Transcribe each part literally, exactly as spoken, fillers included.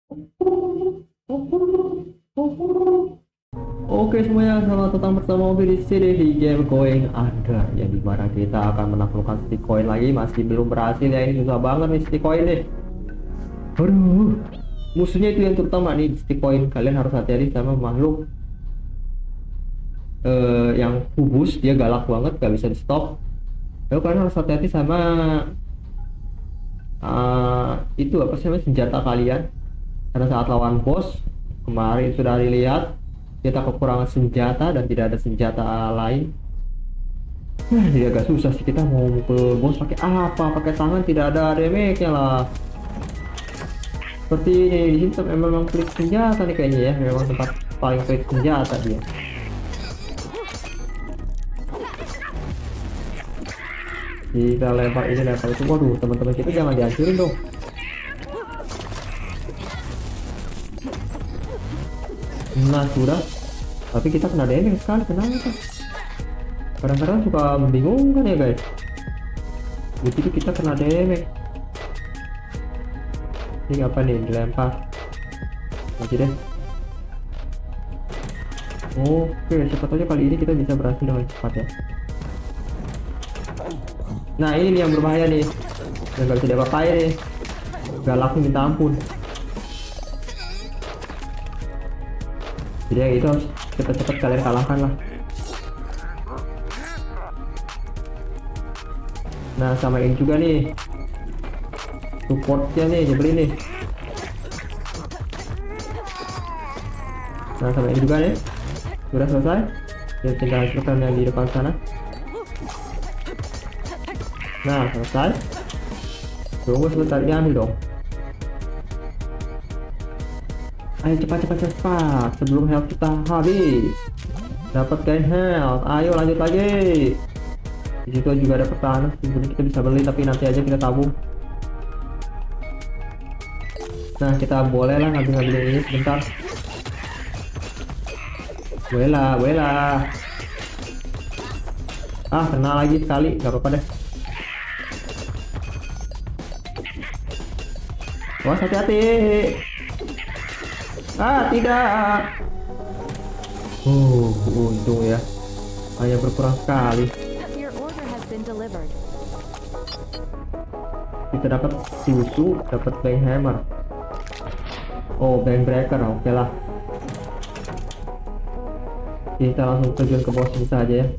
Oke semuanya, selamat datang bersama Ovi di sini di game Going Under, yang dimana kita akan menaklukkan stick coin lagi. Masih belum berhasil ya, ini susah banget nih stick coin nih. Aduh, musuhnya itu yang terutama nih stick coin. Kalian harus hati-hati sama makhluk eh, yang kubus, dia galak banget, gak bisa di stop. Lalu kalian harus hati-hati sama uh, itu apa sih namanya, senjata kalian. Karena saat lawan bos kemarin sudah dilihat, kita kekurangan senjata dan tidak ada senjata lain. Nah, jadi agak susah sih, kita mau mukul bos pakai apa? Pakai tangan tidak ada damage-nya lah. Seperti ini di sini tem- memang klik senjata nih kayaknya ya, memang tempat paling klik senjata dia. Kita lempar ini, lempar itu. Waduh, teman-teman kita jangan dihancurin dong. Nah sudah, tapi kita kena damage sekali. Kenapa? Kadang-kadang suka membingungkan ya guys. Begitu kita kena damage. Ini apa nih, dilempar lagi deh. Oke, siapa tahu kali ini kita bisa berhasil dengan cepat ya. Nah ini nih yang berbahaya nih, yang gak bisa diapa-apain nih, galaknya minta ampun. Jadi yang itu harus cepet-cepet kalian kalahkan lah. Nah sama ini juga nih, supportnya nih nyebelin nih. Nah sama ini juga nih, sudah selesai. Kita tinggal hancurkan yang di depan sana. Nah selesai. Tunggu sebentar, diambil dong. Ayo cepat cepat cepat sebelum health kita habis. Dapat gain health. Ayo lanjut lagi. Di situ juga ada pertahanan. Sebenarnya kita bisa beli tapi nanti aja kita tabung. Nah kita boleh lah ngambil-ngambil ini sebentar. Boleh lah, boleh lah. Ah kena lagi sekali, gak apa-apa deh. Wah hati-hati. Ah tidak. Oh untung ya, hanya berkurang sekali. Kita dapat susu, dapat bank hammer. Oh bank breaker, oke okay lah. Kita langsung terjun ke bos ini saja ya.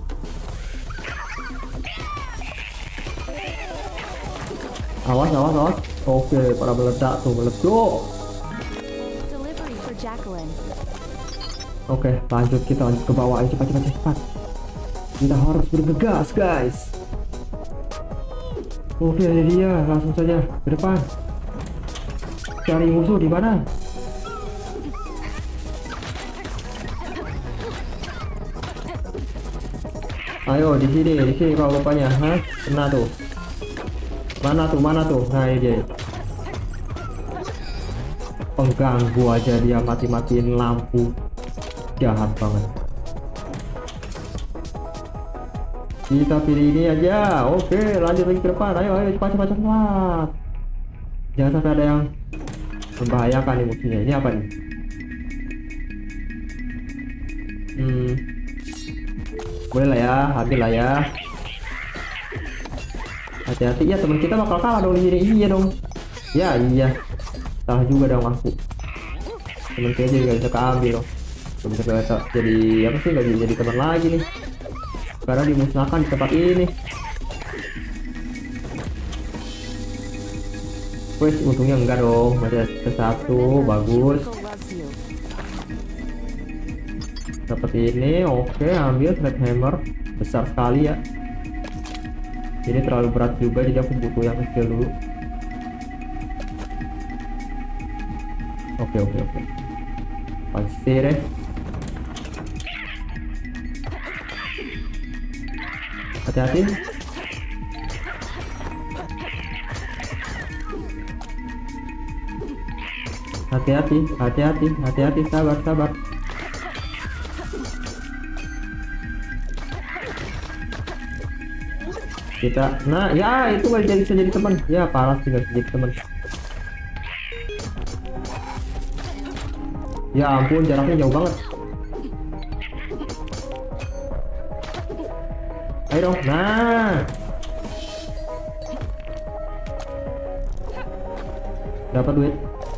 Awas awas awas. Oke okay, para meledak tuh, meledak. Oke, lanjut kita lanjut ke bawah. Ayo cepat cepat cepat. Kita harus bergegas, guys. Oke, ini dia. Langsung saja ke depan. Cari musuh di mana? Ayo di sini, di sini kalau bapaknya. Hah? Kena tuh. Mana tuh? Mana tuh? Nah, ini dia. Pengganggu aja dia, mati-matiin lampu. Jahat banget. Kita pilih ini aja. Oke lanjut lagi ke depan. Ayo ayo cepat cepat cepat. Jangan sampai ada yang membahayakan nih musuhnya. Ini apa nih? Hmm boleh lah ya, ambil lah ya. Hati-hati ya, teman kita bakal kalah dong di sini. Iya dong. Ya iya, salah juga dong aku. Teman kita jadi gak bisa keambil loh. Bisa jadi apa sih, gak jadi teman lagi nih karena dimusnahkan di tempat ini. Wes untungnya enggak dong, masih ada satu. Bagus, dapat ini. Oke ambil sledgehammer besar sekali ya. Ini terlalu berat juga, jadi aku butuh yang kecil dulu. Oke oke oke pasti deh. Hati-hati. Hati-hati, hati-hati, hati-hati, sabar, sabar. Kita, nah ya itu gak jadi bisa jadi teman. Ya parah sih gak bisa jadi teman. Ya ampun, jaraknya jauh banget. Ayo dong. Nah. Dapat duit.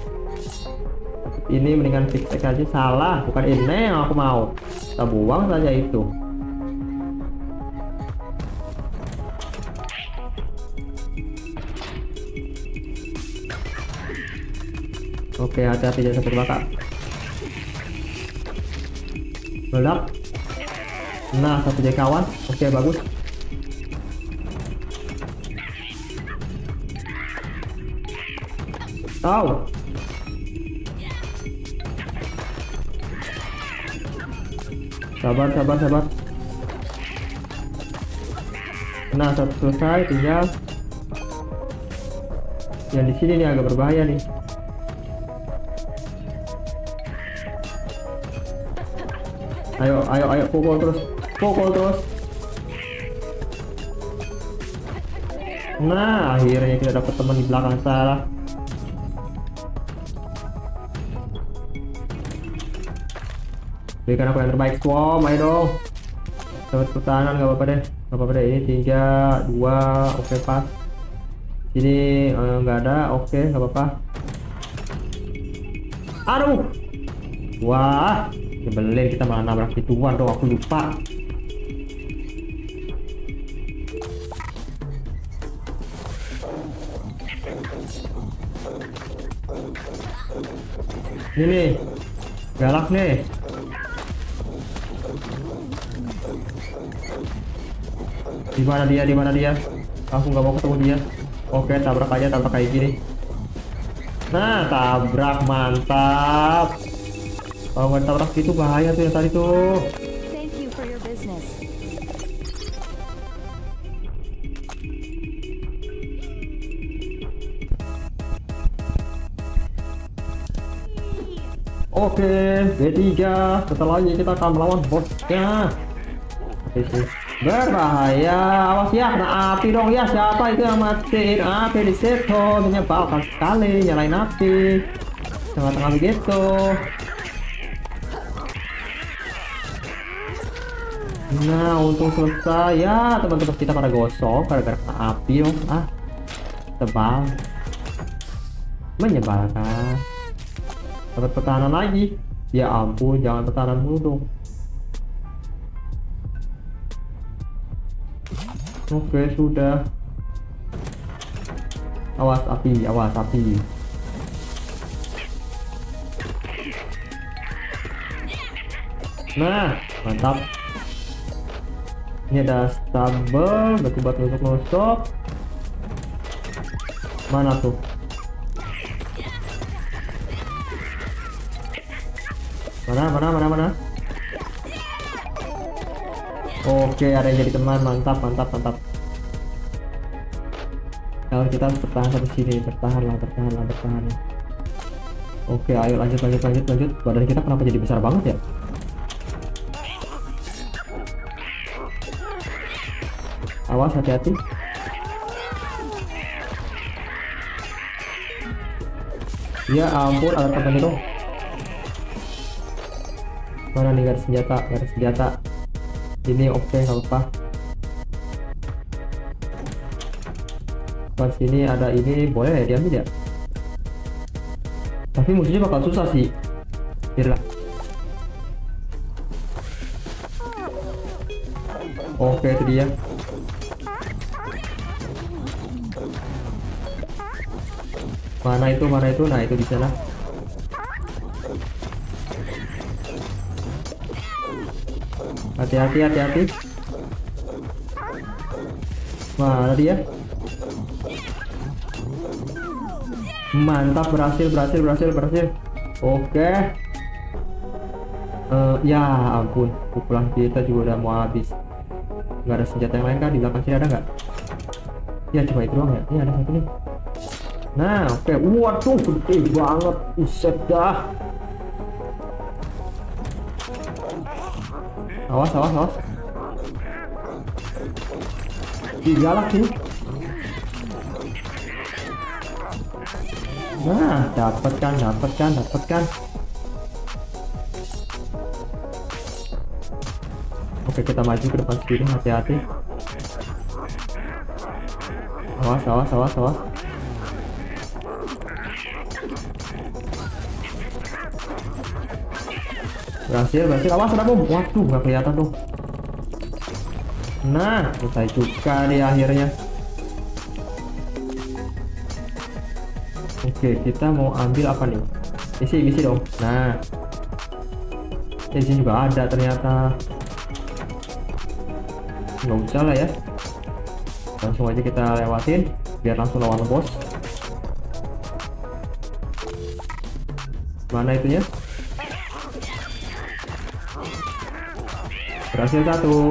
Ini mendingan fix aja. Salah, bukan ini yang aku mau. Kita buang saja itu. Oke, hati-hati jangan sampai terbakar. Meledak. Nah, satu jadi kawan. Oke, bagus. Tahu. Sabar, sabar, sabar. Nah, satu selesai, tinggal yang di sini nih agak berbahaya nih. Ayo, ayo, ayo, pukul terus, pukul terus. Nah, akhirnya kita dapat teman di belakang sana. Berikan aku yang terbaik, Swam, ayo dong. Dapat pertahanan, nggak apa-apa deh, nggak apa-apa deh. Ini tiga, dua, oke pas. Sini eh, nggak ada, oke, nggak apa-apa. Aduh, wah. Nyebelin, kita malah nabrak gituan dong, aku lupa. Ini nih, galak nih. Di mana dia? Di mana dia? Aku nggak mau ketemu dia. Oke, tabrak aja, tabrak kayak gini. Nah, tabrak, mantap. Kalau nggak tabrak itu bahaya tuh yang tadi tuh. Thank you for your business. Oke, B tiga. Setelah ini kita akan melawan bosnya. Oke sih. Berbahaya. Awas ya, kena api dong ya. Siapa itu yang matiin api di situ? Menyebalkan sekali nyalain api. Tengah-tengah begitu. Nah, untung selesai ya. Teman-teman kita pada gosong gara-gara kena api dong. Ah, tebal. Menyebalkan. Dapat pertahanan lagi. Ya ampun, jangan pertahanan dulu dong. Oke, sudah. Awas api, awas api. Nah, mantap. Ini ada stable, batu-batu untuk nusuk. Mana tuh? Mana, mana, mana, mana? Oke, ada yang jadi teman, mantap, mantap, mantap. Kalau kita harus bertahan sampai sini, bertahanlah, bertahanlah, bertahanlah. Oke, ayo lanjut, lanjut, lanjut, lanjut. Badan kita kenapa jadi besar banget ya? Awas, hati-hati. Ya ampun, ada teman itu. Mana nih, gak ada senjata, gak ada senjata. Ini oke, okay, nggak apa-apa. Pas sini ada ini, boleh ya diambil ya? Tapi musuhnya bakal susah sih. Biarlah. Oke, itu dia. Mana itu, mana itu? Nah, itu di sana. Hati-hati, hati-hati. Mana dia? Mantap, berhasil, berhasil, berhasil, berhasil. Oke. Uh, ya ampun, pukulan kita juga udah mau habis. Nggak ada senjata yang lain kan? Di belakang sini ada nggak? Ya cuma itu doang ya. Ini ada satu nih. Nah, oke. Waduh, gede banget. Uset dah. Awas, awas, awas. Ih, galak sih. Nah, dapat kan, dapat kan, dapat kan. Oke, kita maju ke depan sini, hati-hati. Awas, awas, awas, awas. Berhasil, berhasil. Awas, ada bom. Waduh, nggak kelihatan tuh. Nah, selesai juga nih akhirnya. Oke, kita mau ambil apa nih? Isi, isi dong. Nah, di sini juga ada ternyata. Nggak usah lah ya. Langsung aja kita lewatin, biar langsung lawan bos. Mana itunya? Berhasil satu.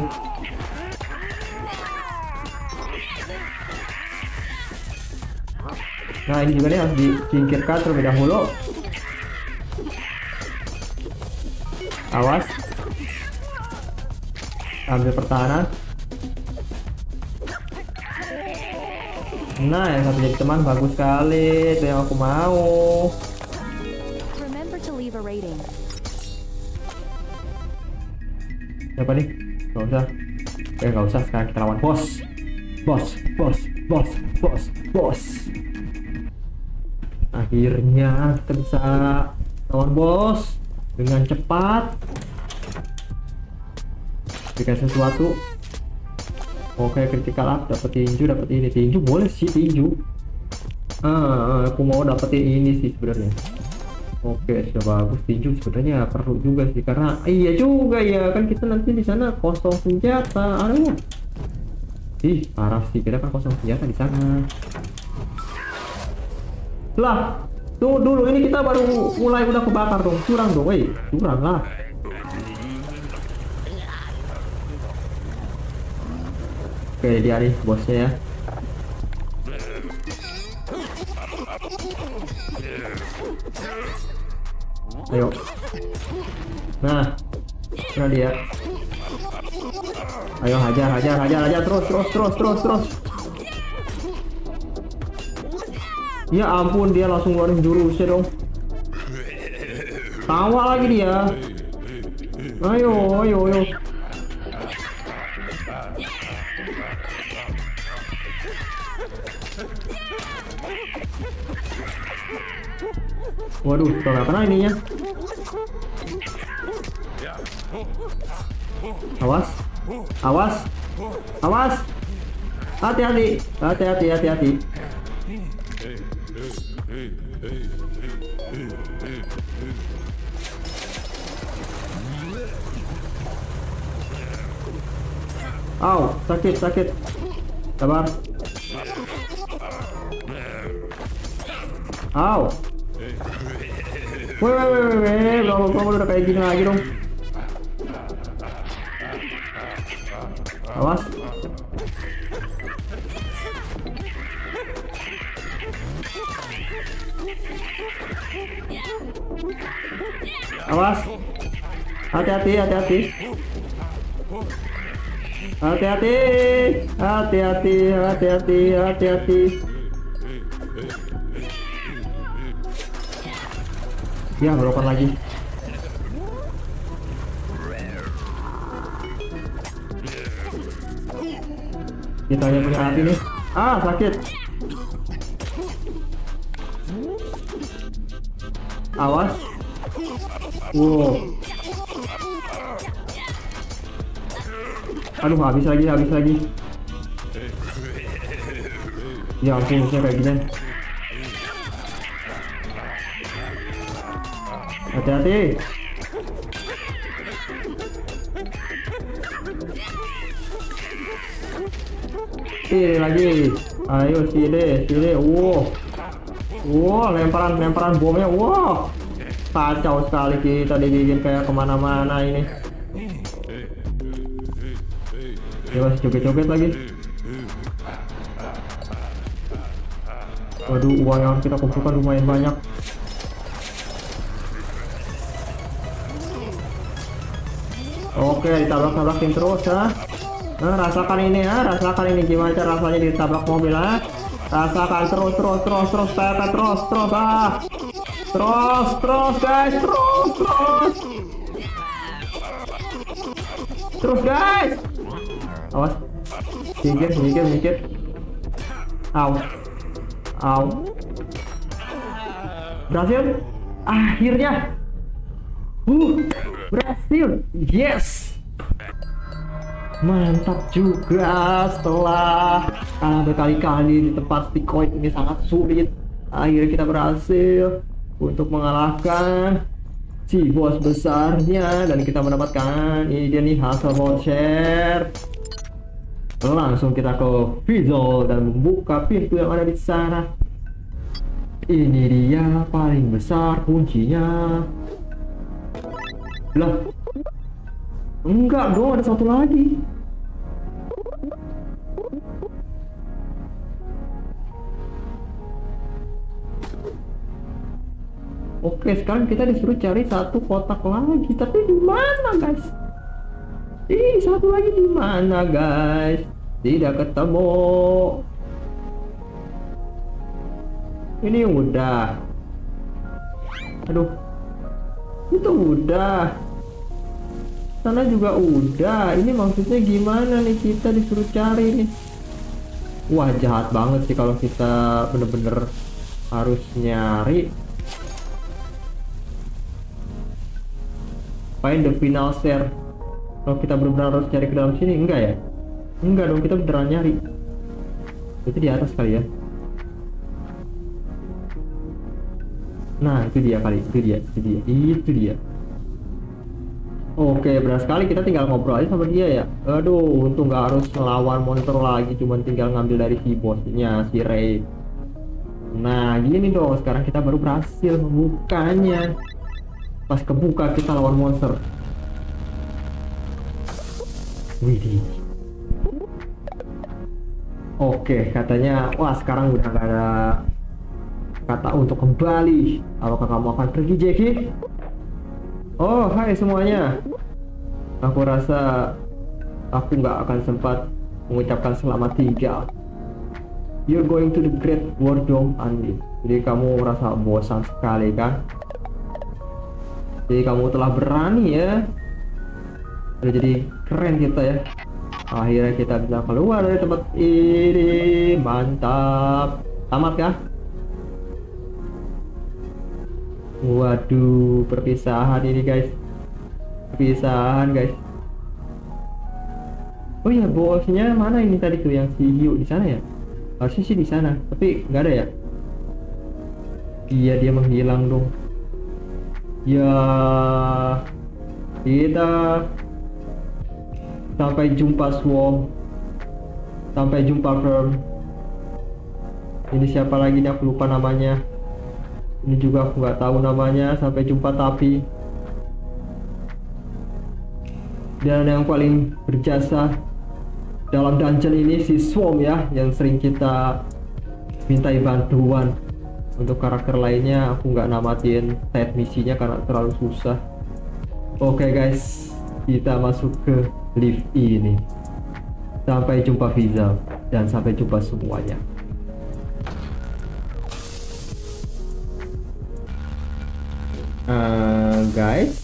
Nah, ini juga nih harus disingkirkan terlebih dahulu. Awas. Ambil pertahanan. Nah, yang satu jadi teman, bagus sekali. Itu yang aku mau. Remember to leave a rating. Siapa nih? Gak usah. Eh, gak usah. Sekarang kita lawan bos. Bos, bos, bos, bos, bos. Akhirnya kita bisa lawan bos dengan cepat. Berikan sesuatu. Oke, critical up, dapat tinju, dapat ini. Tinju boleh sih, tinju. Ah, aku mau dapetin ini sih sebenarnya. Oke, sudah bagus. Tinju sebenarnya perlu juga sih, karena iya juga ya, kan kita nanti di sana kosong senjata. Aduh. Ih, parah sih, kita kan kosong senjata di sana. Lah, tunggu dulu, ini kita baru mulai udah kebakar dong. Curang dong, woi, curang lah. Oke, dia nih bosnya ya. Ayo. Nah, nah dia. Ayo hajar, hajar, hajar, hajar terus, terus, terus, terus, terus. Ya ampun, dia langsung ngeluarin jurusnya dong. Tawa lagi dia. Ayo, ayo, ayo. Waduh, kok nggak kena ininya. Awas, awas, awas. Hati-hati, hati-hati, hati-hati. Au, sakit, sakit. Sabar. Au. Woi, woi, woi, woi, belum, belum udah kayak gini lagi dong. Awas. Awas. Hati-hati, hati-hati. Hati-hati. Hati-hati, hati-hati, hati-hati. Ya, beropan lagi. Kita hanya punya hati nih. Ah, sakit. Awas. Wow. Aduh, habis lagi, habis lagi. Ya ampun, saya kayak gini. Hati-hati. Sini lagi. Ayo sini, sini. Wow. Wow, lemparan lemparan bomnya. Wow. Kacau sekali, kita dibikin kayak kemana-mana ini. Dia masih joget-joget lagi. Waduh, uang yang kita kumpulkan lumayan banyak. Oke, ditabrak-tabrakin terus ya. Nah, rasakan ini ya, rasakan ini gimana cara rasanya ditabrak mobil ya. Rasakan terus, terus, terus, terus, terus, terus, terus, ah. Terus, terus guys, terus, terus. Terus guys. Awas. Mikir, mikir, mikir. Au. Au. Berhasil. Akhirnya. Uh, berhasil. Yes. Mantap juga setelah kalah berkali-kali di tempat Stikoid ini sangat sulit. Akhirnya kita berhasil untuk mengalahkan si bos besarnya dan kita mendapatkan ini dia nih hasil voucher. Langsung kita ke Fizzle dan membuka pintu yang ada di sana. Ini dia paling besar kuncinya. Lah. Enggak dong, ada satu lagi. Oke, sekarang kita disuruh cari satu kotak lagi, tapi di mana, guys? Ih, satu lagi di mana, guys? Tidak ketemu. Ini udah. Aduh. Itu udah. Sana juga udah. Ini maksudnya gimana nih kita disuruh cari nih? Wah, jahat banget sih kalau kita bener-bener harus nyari. Find the final share. Kalau kita benar-benar harus cari ke dalam sini, enggak ya? Enggak dong, kita beneran nyari. Itu di atas kali ya. Nah, itu dia kali, itu dia, itu dia, itu dia. Oke, benar sekali, kita tinggal ngobrol aja sama dia ya. Aduh, untung nggak harus melawan monster lagi, cuman tinggal ngambil dari si bosnya, si Ray. Nah, gini dong, sekarang kita baru berhasil membukanya. Pas kebuka kita lawan monster. Widih. Oke, katanya, wah sekarang udah nggak ada kata untuk kembali. Apakah kamu akan pergi, Jackie? Oh, hai semuanya. Aku rasa aku nggak akan sempat mengucapkan selamat tinggal. You're going to the Great War Dome, Andy. Jadi kamu merasa bosan sekali kan? Jadi kamu telah berani ya. Udah jadi keren kita ya. Akhirnya kita bisa keluar dari tempat ini. Mantap. Tamat ya? Waduh, perpisahan ini guys. Perpisahan guys. Oh ya, bosnya mana ini tadi tuh yang si Hiu di sana ya? Harusnya sih di sana, tapi nggak ada ya? Iya, dia menghilang dong. Ya, kita sampai jumpa Swarm. Sampai jumpa Firm. Ini siapa lagi nih, aku lupa namanya. Ini juga aku nggak tahu namanya. Sampai jumpa Tapi. Dan yang paling berjasa dalam dungeon ini si Swarm ya, yang sering kita mintai bantuan. Untuk karakter lainnya aku nggak namatin tab misinya karena terlalu susah. Oke guys, kita masuk ke lift ini. Sampai jumpa Fizzle dan sampai jumpa semuanya. Uh, guys,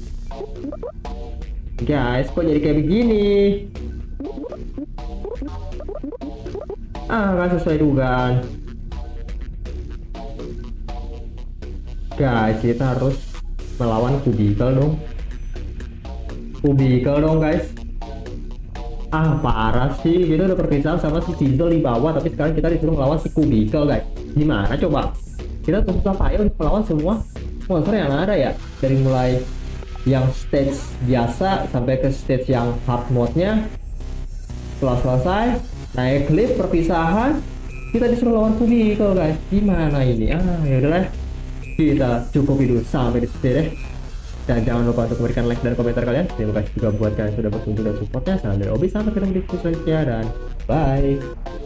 guys, kok jadi kayak begini? Ah, nggak sesuai dugaan. Guys, kita harus melawan kubikel dong. Kubikel dong guys. Ah, parah sih. Kita udah perpisahan sama si Fizzle di bawah, tapi sekarang kita disuruh melawan si kubikel guys. Gimana coba? Kita terus payah untuk melawan semua monster yang ada ya. Dari mulai yang stage biasa sampai ke stage yang hard mode-nya. Setelah selesai, naik lift perpisahan, kita disuruh lawan kubikel guys. Gimana ini? Ah, ya udahlah. Kita cukup dulu sampai di sini deh. Dan jangan lupa untuk memberikan like dan komentar kalian. Terima kasih juga buat kalian yang sudah berkunjung dan supportnya. Salam dari Obi, sampai ketemu di video selanjutnya dan bye.